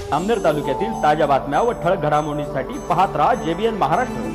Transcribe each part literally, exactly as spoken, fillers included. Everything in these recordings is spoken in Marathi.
जामनेर तालुक्यातील ताज्या बातम्या व ठळक घडामोडींसाठी पाहत राहा जेबीएन महाराष्ट्र।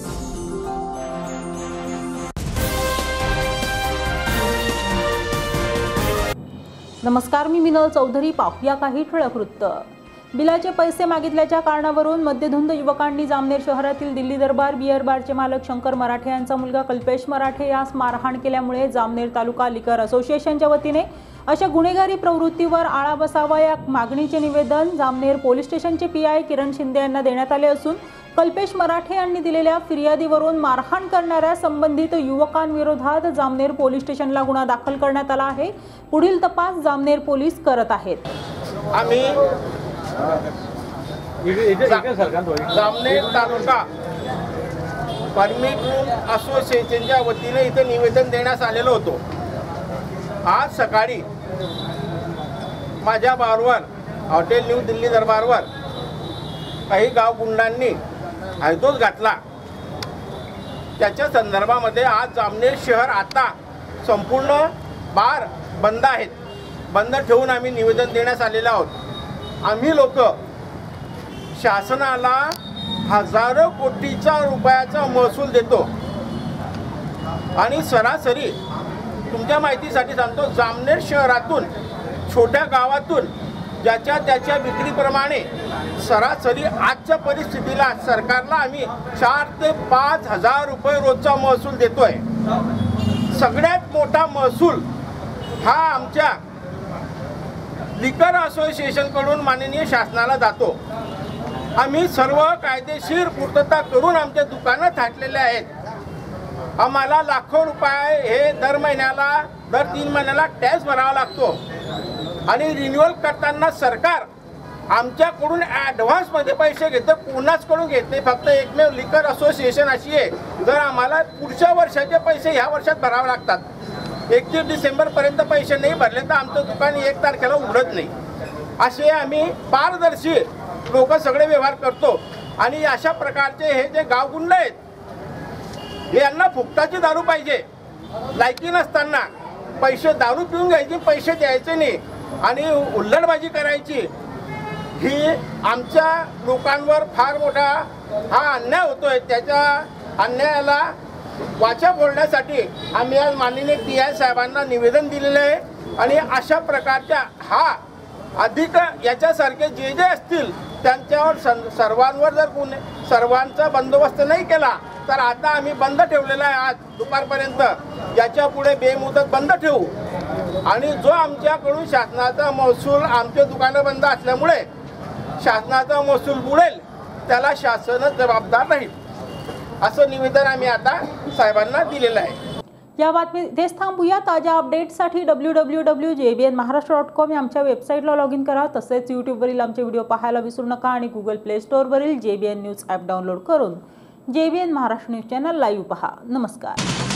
नमस्कार, मी मिनल चौधरी। पाहूया काही ठळक वृत्त। बिलाचे पैसे मागितल्याच्या कारणावरून मद्यधुंद युवकांनी जामनेर शहरातील दिल्ली दरबार बियर बारचे मालक शंकर मराठे यांचा मुलगा कल्पेश मराठे यास मारहाण केल्यामुळे जामनेर तालुका लिकर असोसिएशनच्या वतीने अशा गुन्हेगारी प्रवृत्तीवर आळा बसावा या मागणीचे निवेदन जामनेर पोलीस स्टेशनचे पीआय किरण शिंदे यांना देण्यात आले असून कल्पेश मराठे यांनी दिलेल्या फिर्यादीवरून मारहाण करणाऱ्या संबंधित युवकांविरोधात जामनेर पोलीस स्टेशनला गुन्हा दाखल करण्यात आला आहे। पुढील तपास जामनेर पोलीस करत आहेत। आम्ही जामनेर तालुका परमिट रूम असोसिएशनच्या वतीने इथे निवेदन देण्यास आलेलो होतो। आज सकाळी माझ्या बारवर हॉटेल न्यू दिल्ली दरबारवर काही गाव गुंडांनी हायदोस घातला। त्याच्या संदर्भामध्ये आज जामनेर शहर आता संपूर्ण बार बंद आहेत। बंद ठेवून आम्ही निवेदन देण्यास आलेलो आहोत। आम्ही लोक शासनाला हजारो कोटीचा रुपयाचा महसूल देतो आणि सरासरी तुमच्या माहितीसाठी सांगतो, जामनेर शहरातून छोट्या गावातून ज्याच्या त्याच्या विक्रीप्रमाणे सरासरी आजच्या परिस्थितीला सरकारला आम्ही चार ते पाच हजार रुपये रोजचा महसूल देतोय। सगळ्यात मोठा महसूल हा आमच्या लिकर असोसिएशन कडून माननीय शासनाला जातो। आम्ही सर्व कायदेशीर पूर्तता करून आमच्या दुकानं थाटलेले आहेत। आम्हाला लाखो रुपये हे दर महिन्याला दर तीन महिन्याला टॅक्स भरावा लागतो आणि रिन्युअल करताना सरकार आमच्याकडून ॲडव्हान्समध्ये पैसे घेतं, कोणाचकडून घेत नाही। फक्त एकमेव लिकर असोसिएशन अशी आहे, जर आम्हाला पुढच्या वर्षाचे पैसे ह्या वर्षात भरावे लागतात। एकतीस डिसेंबरपर्यंत पैसे नाही भरले तर आमचं दुकान एक तारखेला उघडत नाही। असे आम्ही पारदर्शी लोक सगळे व्यवहार करतो आणि अशा प्रकारचे हे जे गावगुंड आहेत यांना फुकटाची दारू पाहिजे। लायकी नसताना पैसे दारू पिऊन घ्यायचे, पैसे द्यायचे नाही आणि उल्लडबाजी करायची, ही आमच्या लोकांवर फार मोठा हा अन्याय होतोय। त्याच्या अन्यायाला वाचा फोडण्यासाठी आम्ही आज माननीय पी आय साहेबांना निवेदन दिलेले आहे आणि अशा प्रकारच्या हा अधिक याच्यासारखे जे जे असतील त्यांच्यावर सर्वांवर जर गुन्हे सर्वांचा बंदोबस्त नाही केला तर आता आम्ही बंद ठेवलेला आहे आज दुपारपर्यंत। याच्या पुढे बेमुदत बंद ठेवू आणि जो आमच्याकडून शासनाचा महसूल आमचे दुकानं बंद असल्यामुळे शासनाचा महसूल बुडेल त्याला शासन जबाबदार राहील असं निवेदन आम्ही आता साहेबांना दिलेलं आहे। या बातमी इथेच थांबूया। ताज्या अपडेट्ससाठी W W W dot J B N Maharashtra dot com या आमच्या वेबसाईटला लॉग इन करा। तसेच यूट्यूबवरील आमचे व्हिडिओ पाहायला विसरू नका आणि गुगल प्ले स्टोअरवरील J B N news app download करून J B N Maharashtra news channel live पहा। नमस्कार।